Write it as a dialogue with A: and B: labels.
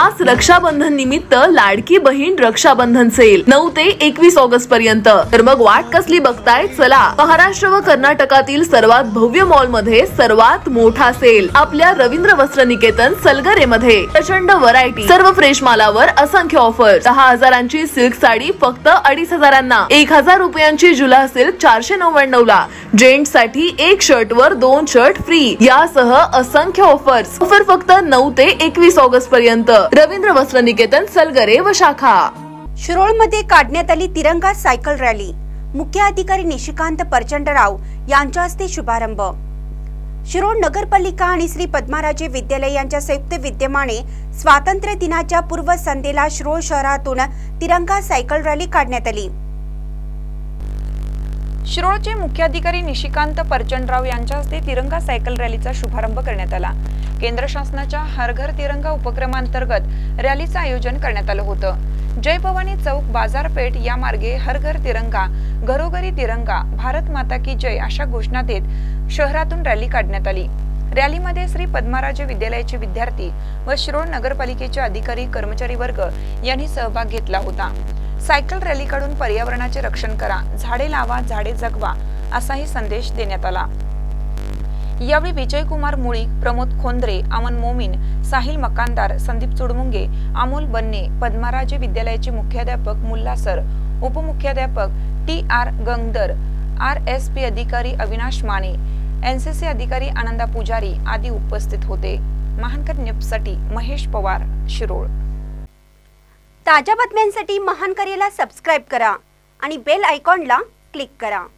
A: खास रक्षाबंधन निमित्त लाडकी बहीण रक्षाबंधन सेल 9 ते 21 ऑगस्ट पर्यंत। तर मग वाट कसली बघताय, चला महाराष्ट्र व कर्नाटकातील सर्वात भव्य मॉल मध्ये सर्वात मोठा सेल आपल्या रवींद्र वस्त्र निकेतन सलगरे मध्ये। प्रचंड व्हरायटी, सर्व फ्रेश मालावर असंख्य ऑफर। 10,000ची सिल्क साडी फक्त 2,500, 1,000 रुपयांची जुला सिल्क 499 ला, जेंट्स साठी एक शर्ट वर 2 शर्ट फ्री, यासह असंख्य ऑफर्स। ऑफर फक्त 9 ते 21 ऑगस्ट पर्यंत। रवींद्र वस्त्र निकेतन सलगरे व शाखा।
B: शिरोळ मध्ये काढण्यात आली तिरंगा सायकल रॅली। मुख्य अधिकारी निशिकांत परचंडराव यांच्या हस्ते शुभारंभ। शिरोळ नगरपालिका आणि श्री पद्माराजे विद्यालय यांच्या संयुक्त विद्यमाने स्वातंत्र्य दिनाच्या पूर्वसंध्येला शिरोळ शहरातून तिरंगा सायकल रॅली काढण्यात आली।
C: शिरोळचे मुख्य अधिकारी निशिकांत परचंडराव यांच्या हस्ते तिरंगा सायकल रॅलीचा शुभारंभ करण्यात आला। केंद्र शासनाच्या हर घर तिरंगा उपक्रमांतर्गत रॅलीचं आयोजन करण्यात आलं होतं। जय भवानी चौक, बाजारपेठ या मार्गे हर घर तिरंगा, घरोघरी तिरंगा, भारत माता की जय अशा घोषणा देत शहरातून रॅली काढण्यात आली। रॅलीमध्ये श्री पद्माराजे विद्यालयाचे विद्यार्थी व शिरोळ नगरपालिकेचे अधिकारी कर्मचारी वर्ग यांनी सहभाग घेतला होता। सायकल रॅली काढून पर्यावरणाचे रक्षण करा, झाडे लावा, झाडे जगवा असाही संदेश देण्यात आला। यावेळी विजयकुमार मुळीक, प्रमोद खोंद्रे, अमन मोमीन, साहिल मकानदार, संदीप चुडमुंगे, अमोल बन्ने, पद्माराजे विद्यालयाचे मुख्याध्यापक मुल्ला सर, उपमुख्याध्यापक TR गंगदर, RSP अधिकारी अविनाश माने, NCC अधिकारी आनंदा पुजारी आदी उपस्थित होते। महानकर न्यूजसाठी महेश पवार, शिरोळ।
B: ताज्या बातम्यांसाठी महानकरेला सबस्क्राइब करा आणि बेल आयकॉनला क्लिक करा।